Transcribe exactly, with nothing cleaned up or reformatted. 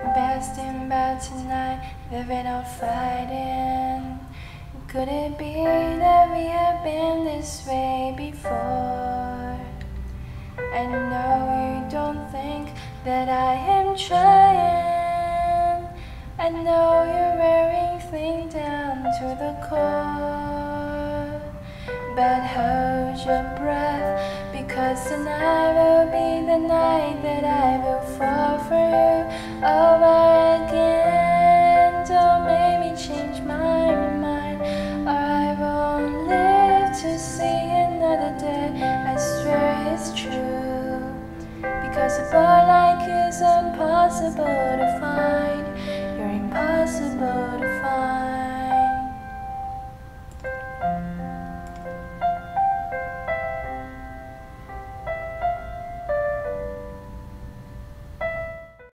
Best in bed tonight, living or fighting. Could it be that we have been this way before? I know you don't think that I am trying. I know you're wearing things down to the core. But hold your breath, because tonight will be the night that I will fall for you over again. Don't make me change my mind, or I won't live to see another day. I swear it's true, because a boy like you's impossible to find.